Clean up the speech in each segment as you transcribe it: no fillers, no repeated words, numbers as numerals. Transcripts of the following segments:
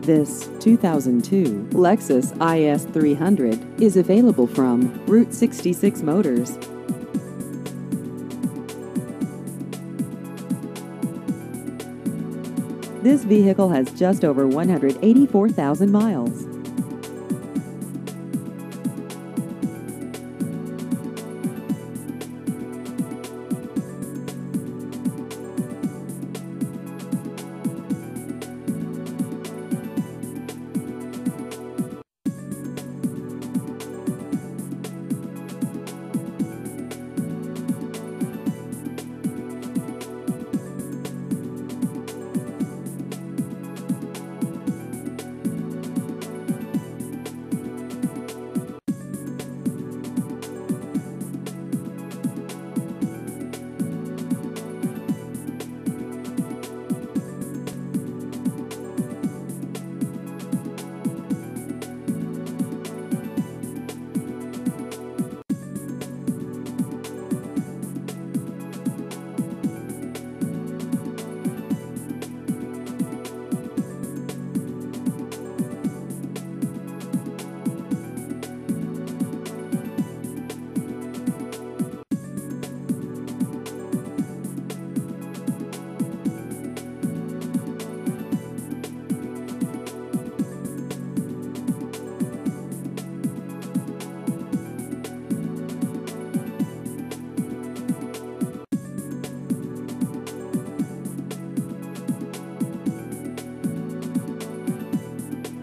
This 2002 Lexus IS 300 is available from Route 66 Motors. This vehicle has just over 184,000 miles.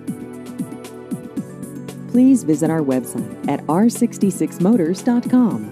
Please visit our website at r66motors.com.